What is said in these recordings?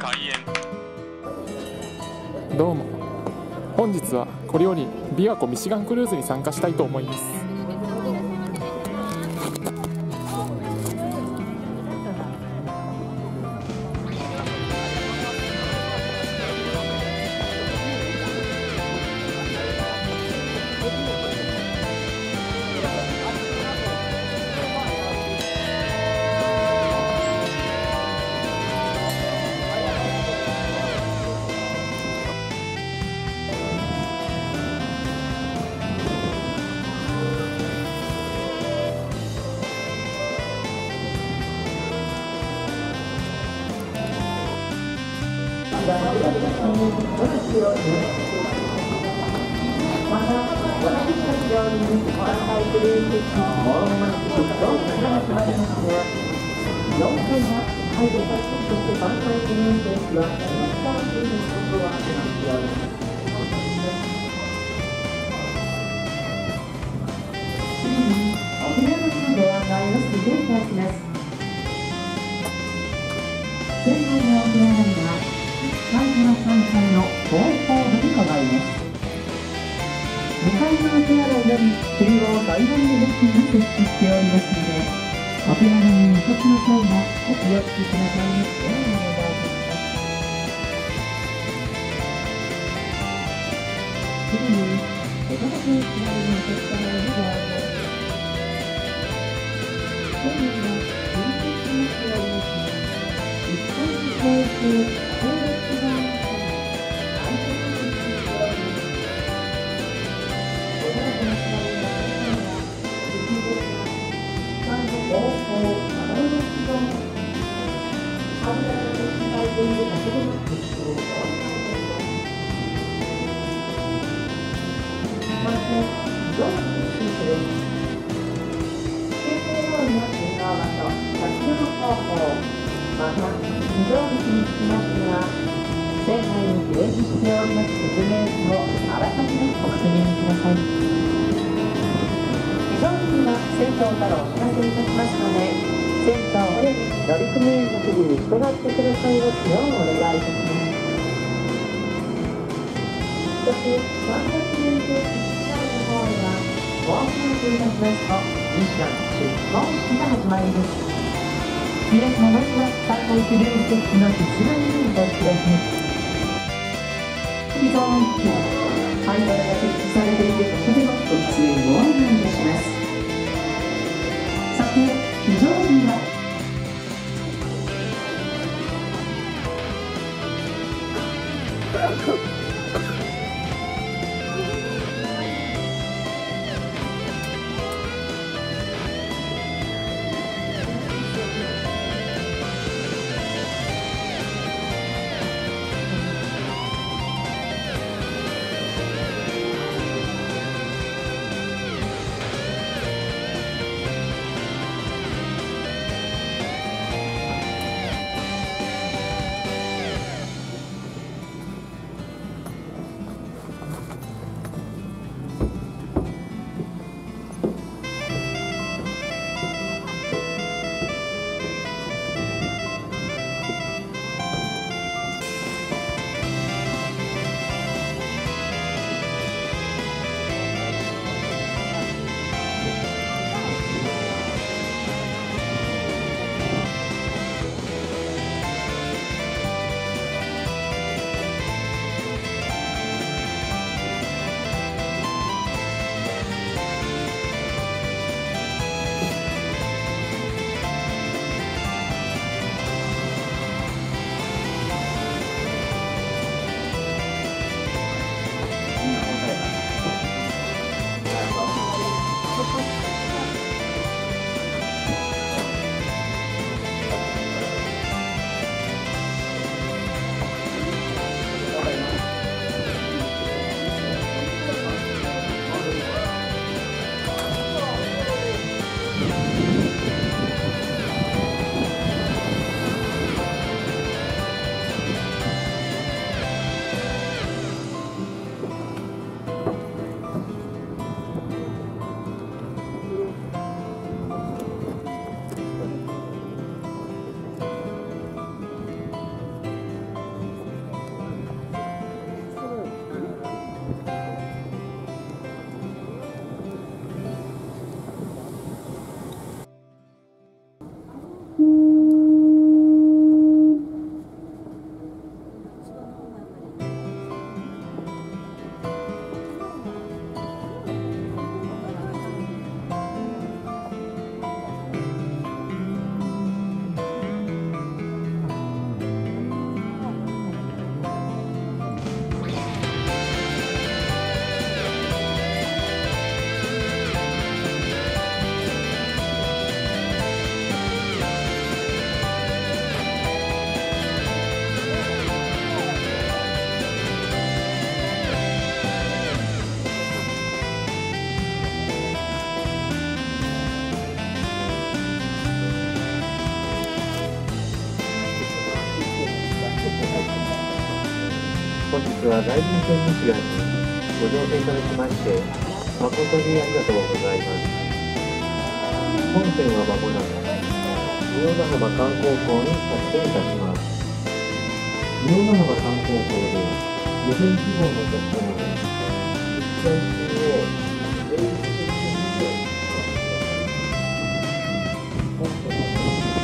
開演。 どうも、本日はこれより琵琶湖ミシガンクルーズに参加したいと思います。 また、私たち料理に乾杯クルーズ席、もう間もなく出動が始まりますが、4回は入る先、そして乾杯クルーズ席は、今からということはお待ちしております。次に、お部屋のご案内をさせていただきます。店内のお部屋には、1階から3階の4ホールにございます。2階のお手洗いより中央階段の列に設置しておりますので、お手洗いにお越しの際はお気をつけくださいますようお願いいたします。次に、お届けしられのお客様へのご案内です。店内は分析しましておりますが、1階に加えてトイレットがあります。また、非常口につきましては、店内に掲示しております説明書をあらかじめご確認ください。非常時には船長からお知らせいたしますので、船長および乗組員の指示に従ってくださいますようお願いいたします。そして、ワンダークレート1台の方では、ご案内いたしますと、ミシガン出航式が始まります。皆様、まずは3階クルーズ席の実売にご注意ください。非常にハンドルが設置されている場所でのご出演をお願いいたします。そして、非常時は本日は大臨戦ミシガンにご乗船いただきまして誠にありがとうございます。本線は間もなく仁淀浜観光港に発船いたします。仁淀浜観光港で2000規模のお客様で実際中を税率的に本線は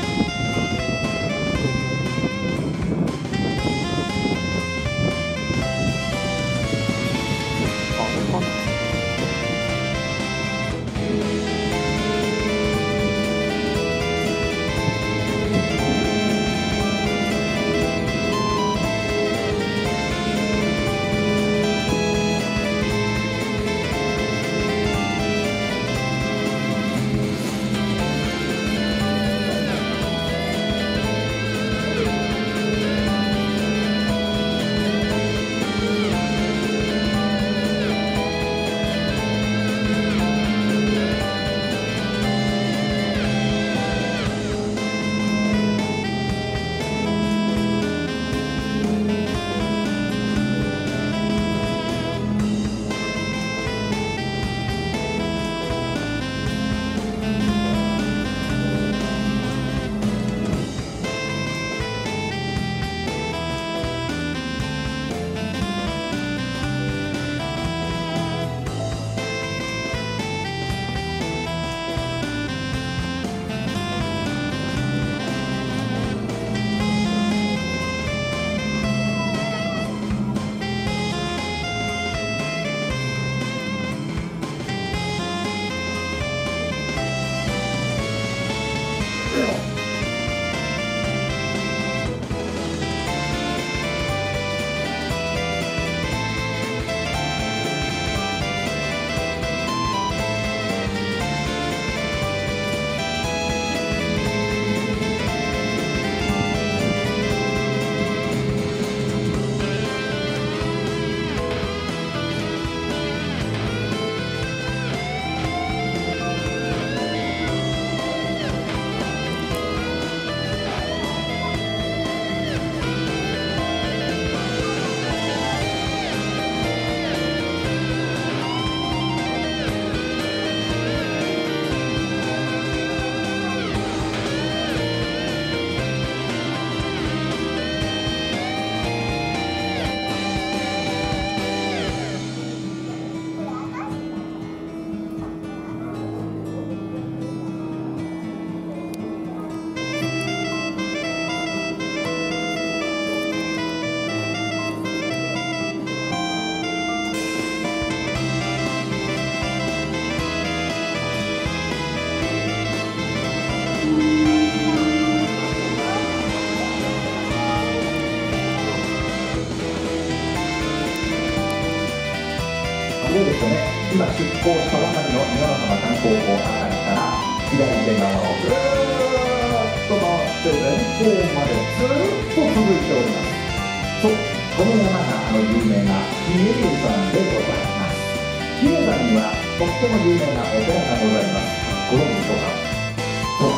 そうですよね、今出港したばかりの仁淀浜観光港あたりから左手側をぐーっと回って前方までずっと続いております。そう、この山が有名な比叡山でございます。比叡山にはとっても有名なお寺がございます。ご存知でしょうか。そう、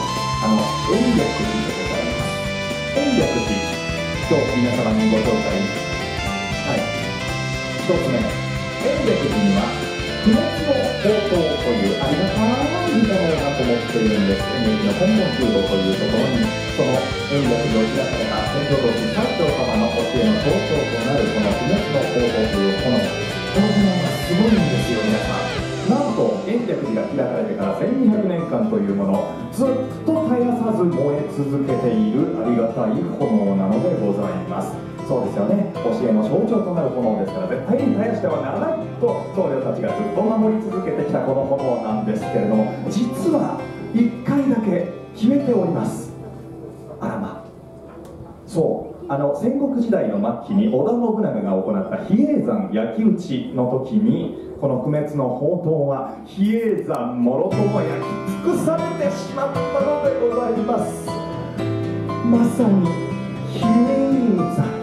延暦寺でございます。延暦寺、今日皆様にご紹介したい一つ目、延暦寺には不滅の宝刀というありがたいものがこもっているんです。延暦の根本中道というところに、その延暦寺を開かれた天上道寺三長様の教えの象徴となるこの不滅の宝刀という炎、この炎がすごいんですよ、皆さん。なんと延暦寺が開かれてから1200年間というもの、ずっと絶やさず燃え続けているありがたい炎なのでございます。そうですよね、教えの象徴となる炎ですから、絶対に絶やしてはならないと僧侶たちがずっと守り続けてきたこの炎なんですけれども、実は1回だけ消えております。あらま、そう戦国時代の末期に織田信長が行った比叡山焼き討ちの時に、この不滅の宝刀は比叡山もろとも焼き尽くされてしまったのでございます。まさに比叡山、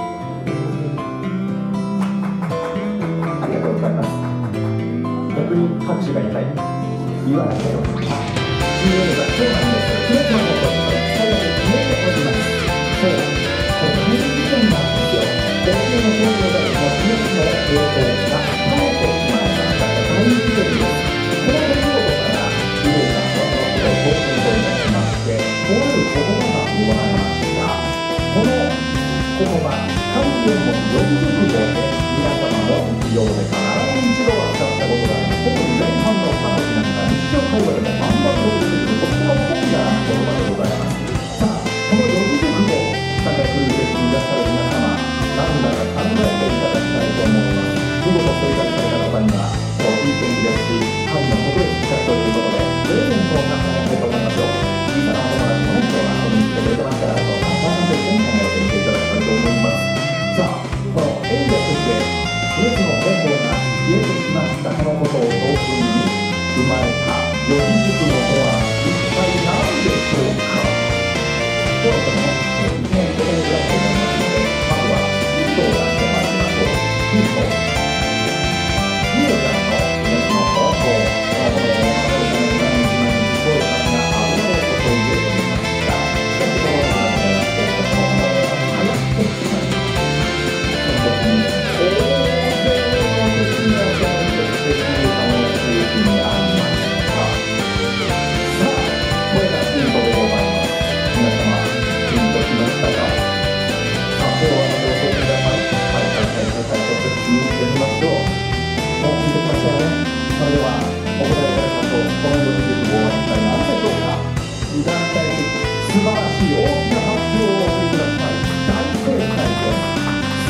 ありがとうございます。逆に拍手が痛い、言わなきゃよ。比叡山、そうなんです。不滅の宝刀、最後に消えております。そう、これ大変なんですよ。別の宝刀だこは関連も60号で皆様も日常で必ず一度は使ったことがあります。特に前半の2文字なんか日常会話でもバンバンと出てくるとってもポピュラーな言葉でございます。さあこの四字熟語サンカクルーゼスにいらっしゃる皆様なんだか考えていただきたいと思います。見事正解された方には今日いい天気ですし春の特別企画ということでプレゼントを差し上げたいと思いますよ。小さなお友達もね今日は遊びに来てくれてますからあと3番と一緒に考えてみていただきたいと思います。さあこの演者としてそれぞれの本能が消えてしまったこのことを教訓に生まれた四字熟語とは一体何でしょうか。今日はねいきなり答えづらいと思いますのでまずはヒントを出してまいりましょう。ヒントミュージアムの皆の放送このものを守るために毎日毎日声たちがあぶろうとそういうようになりました。しかしこの中でやっていたこのものを流行ってしまいました。その時に大勢の敵がその敵にありました。さあこれがヒントでございます。皆様ヒントしましたか。さあでは教えてください。と説明してみましょう。もう聞いてきましたよね。それではお答えいただきましょう。この四字熟語は一体何でしょうか。時間帯的素晴らしい大きな発表をしてください。大正解です。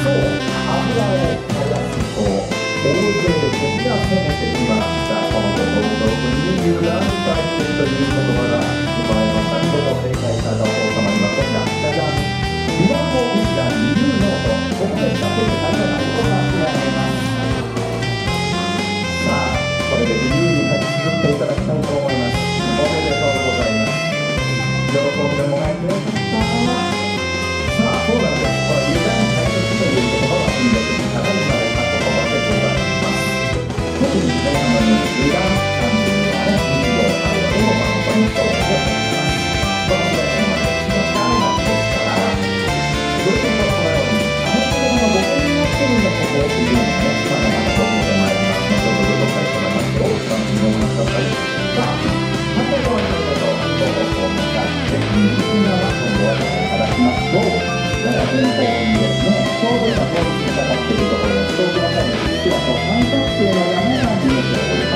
そう油を燃やすと大勢敵が攻めてきました。このことを特に油断大敵という言葉が生まれました。見事正解されたお父様にはこちらじゃじゃん琵琶湖医師が理由ノートここで使っている会社がいろんな話があります。さあこれで自由に書き綴っていただきたいと思います。おめでとうございます。喜んでもらえてよかった。さあそうなんです。この油断大敵という言葉は人類的に高いまでた言葉でございます。特に皆様に油断なんていうのはね日常会話でも本当にそうでございます。この芝居の話が長いですからどうしてもこのようにあの言葉が僕になってるんだここっていうのがねまだまだ僕でまいります。後ほどご紹介してもらいますよ。お楽しみにお待ちください。さあ反対側にありがとうご放送を迎えて右側今度はご覧いただきましょう。奈良県方にですねちょうど今通りにかかっているところの東京辺りに実は三角形の山が見えております。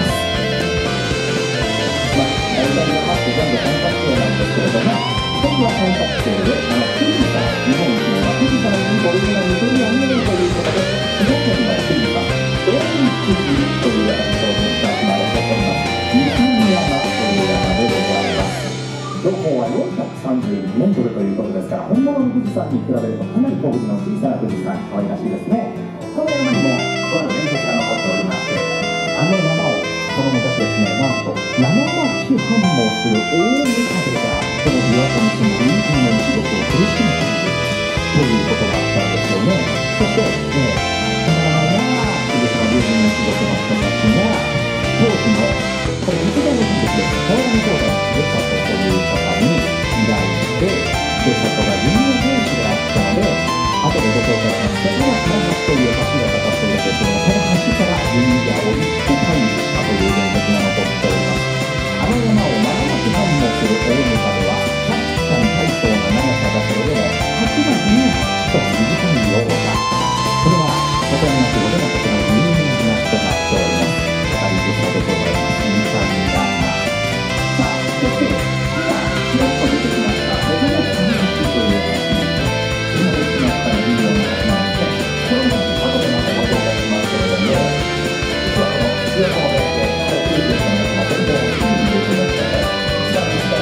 大体山って全部三角形なんですけれども一つは三角形で富士山日本一の富士山にボリュームが似てるよねということで滋賀県の富士山大富士という山に親しまれております。三上山という山でございます。標高は432メートルということですから本物の富士山に比べるとかなり小ぶりの小さな富士山可愛らしいですね。この山にもとある伝説が残っておりましてあの山をその昔ですねなんと山巻反応する大ムカデがこの琵琶湖に住む友人の一族を苦しめているということがあったんですよね。そしてこの山や富士山友人の一族の人たちが当時のこれ実在の人ですね河原兄弟の出里という方に依頼して出里が有名人種があったので後でご紹介しますけど川橋という橋がかかっているんですけどその橋から弓矢を撃って退治したという伝説が残っております。あの山を山巻反応する大ムカデは確かに大層な長さだけれども8月に8と短いようだ。これは里山町語でもとても有名な話となっております。語り草でございます。三上山。さあそして今ちらっと出てきましたメガネ三橋という橋今できましたのいいような橋なんですね。この橋後でまたご紹介しますけれども実はこの琵琶湖の別で九州の皆様全然お好きに入れていましたね。一番短い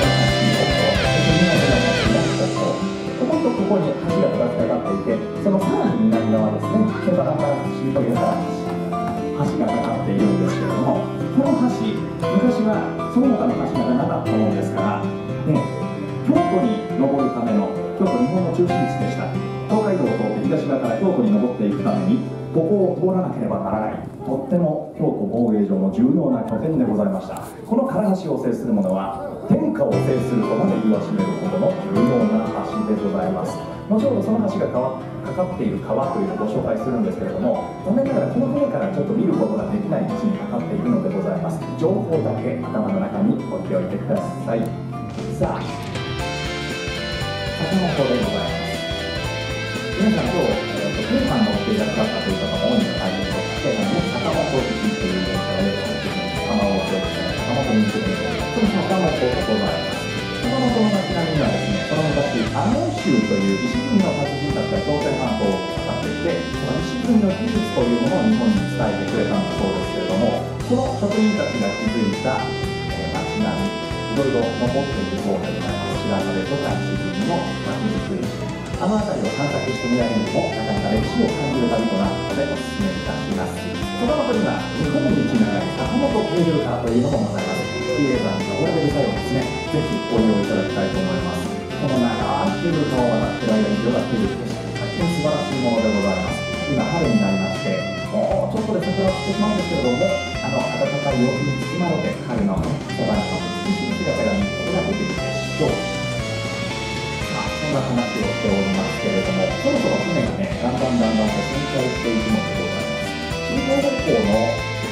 橋ここそして港の橋こことここに橋が2つかかっていてそのさらに南側ですね瀬原原橋という橋がかかっているんですけれどもこの橋昔はその他の橋がなかったものですから、京都に登るための京都日本の中心地でした。東海道を通って東側から京都に登っていくためにここを通らなければならないとっても京都防衛上の重要な拠点でございました。この唐橋を制する者は天下を制するとまで言わしめるほどの重要な橋でございます。後ほどその橋がかかっている川というのをご紹介するんですけれども残念ながらこの船からちょっと見ることができない位置にかかっているのでございます。情報だけ頭の中に置いておいてください。さあ坂本でございます。 皆さん今日、京阪乗っていらっしゃったという方も多いんじゃないでしょうか。京阪の坂本駅という電車をよく浜を背負って坂本に行くというその坂本でございます。坂本の街並みはですね、その昔阿能州という石積みの達人たちが朝鮮半島を使っていて、その石積みの技術というものを日本に伝えてくれたんだそうですけれども、その職人たちが築いた、街並みいろいろ残っているそうでございます。白壁とか石積みの街づくり、あの辺りを散策してみられるのもなかなか歴史を感じる旅となるのでお勧めいたします。その他には日本一長い坂本渓流カーというのもございます。比叡山の登られる際はですね、ぜひご利用いただきたいと思います。この長い渓流カーを渡っている間に広がっている景色、大変素晴らしいものでございます。今春になりまして、もうちょっとで桜を散ってしまうんですけれども、暖かい陽気に包まれて春の素晴らしい美しい姿が見ることができるでしょう。そんな話をしておりますけれども、そろそろ船がね、だんだんと旋回していくのでございます。新東北港の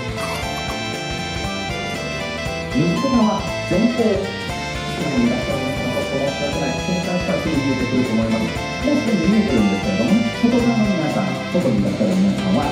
右手側前方、下にいらっしゃる皆さんと申し訳ない、旋回したらすぐ見えてくると思います。もうすでに見えてるんですけれども、外側の皆さん、外にいらっしゃる皆さんは、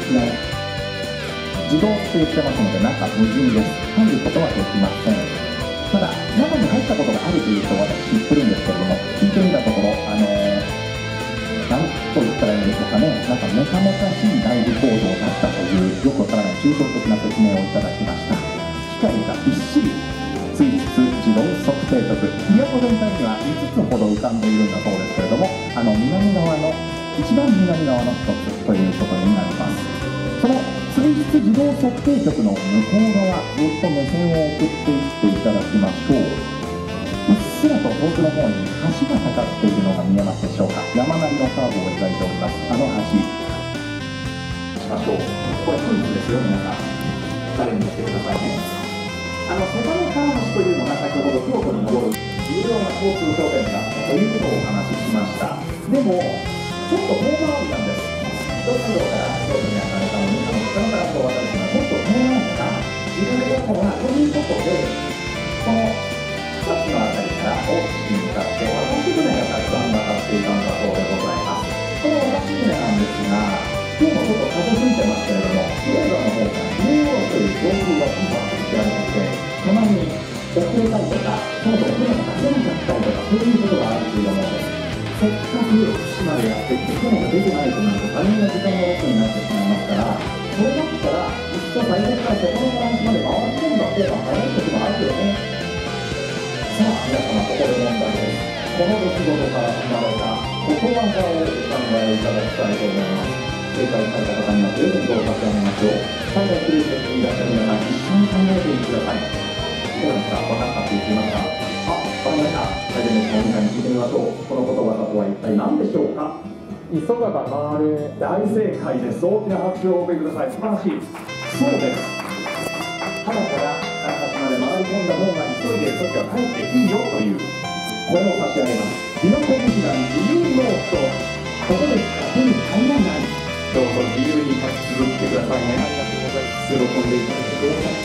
自動って言ってますので、中無人です。入ることはできません。ただ、中に入ったことがあるという人は私知ってるんですけれども、聞いてみたところ、なんと言ったらいいんでしょうかね、なんかメカメカしい内部構造だったという、よくわからない抽象的な説明をいただきました。機械がびっしり水質自動測定局、琵琶湖全体には5つほど浮かんでいるんだそうですけれども、南側の一番南側の一つということになります。その水質自動測定局の向こう側、ずっと目線を送っていっていただきましょう。うっすらと遠くの方に橋がかかっているのが見えますでしょうか。山なりのカーブを描いております。あの橋しましょう。これクイズですよ、皆さん。チャレンジしてくださいね。世田谷川橋というのが先ほど京都に戻る重要な交通拠点だったということをお話ししました。でもちょっと遠回りなんです。東海道から京都に上がれたのに、北のからこう渡るのはちょっと遠回りから自分でここがということで、この2つの辺りから大きに向かって渡し船がたくさん渡っていたんだそうでございます。この渡し船なんですが、今日もちょっと風吹いてますけれども、比叡山の方から比叡山という上空がパンパンと切られていて、たまに遅れたりとか、そもそも船が出せなかったりとか、そういうことがあるというものです。せっかく岸までやってきて船が出てないとなると大変な時間のロスになってしまいますから、それだったらいっそ最北から瀬戸のバランスまで回ってるんだって早い時もあるよね。さあ皆様、ここで問題です。この出来事から生まれたことわざをお考えいただきたいと思います。正解された方にはプレゼントを差し上げましょう。海外クルーズにいらっしゃる皆さん、一緒に考えてみてください。どうですか、分かったって言っていますか。分かりました。最前列の皆さんに聞いてみましょう。このことわざとは一体何でしょうか。 急がば回れ。 大正解です。大きな拍手をお送りください。素晴らしい。そうです。浜から橋まで回り込んだ方が急いでいる時は帰っていいよという、これを差し上げます。琵琶湖ミシガン自由ノート、ここでしか手に入らない。どうぞ自由に書き綴ってくださいね。ありがとうございます。喜んでいただけてよかった。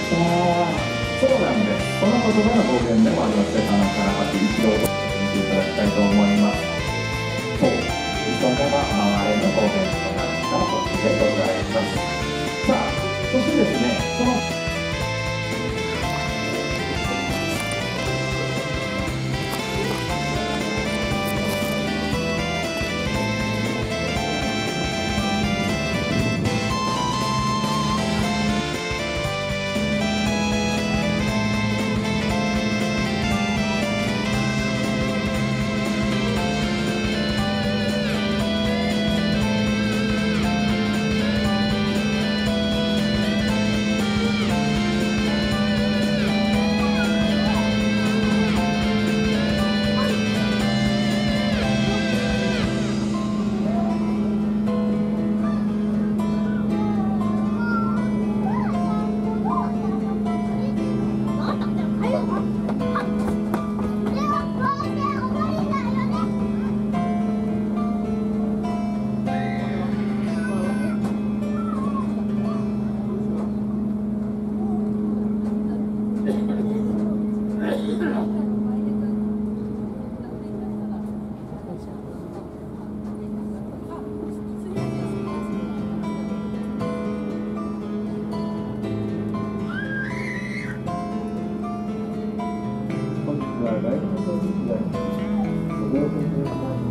そうなんです。その言葉の語源でもあります。浜から橋、一度見ていただきたいと思います。そう、急がば回れの語源となったとでございます。さあ、そしてですね、その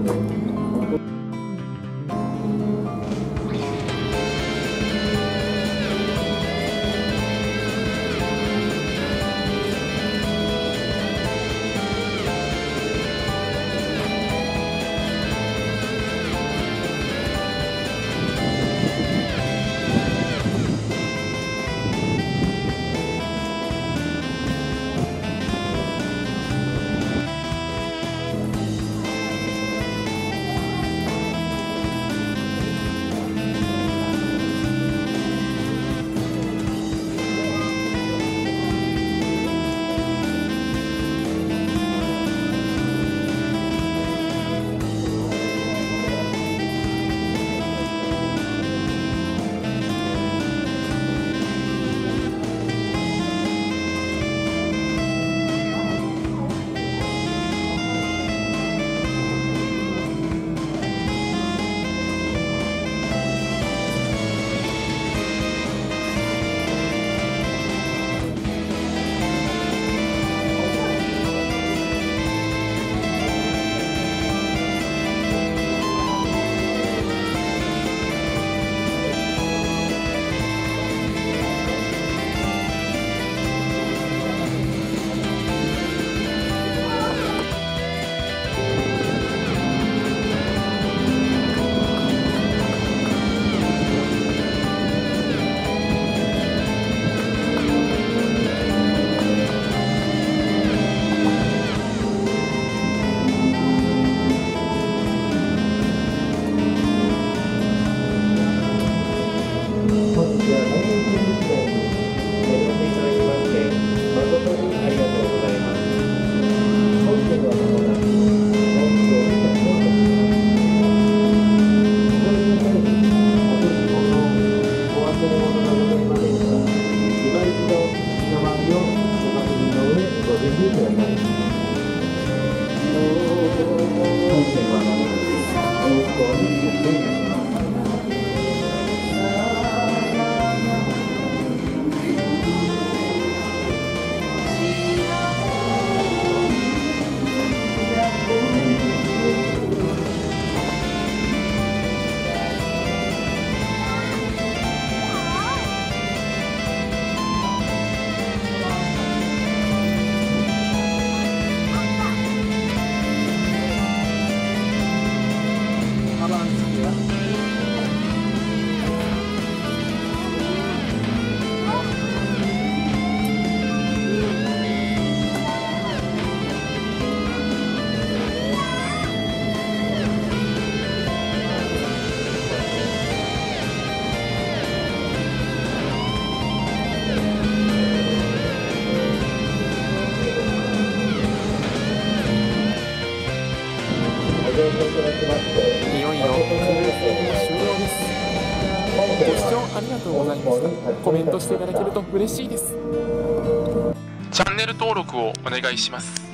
いよいよクルーズ終了です。ご視聴ありがとうございました。コメントしていただけると嬉しいです。チャンネル登録をお願いします。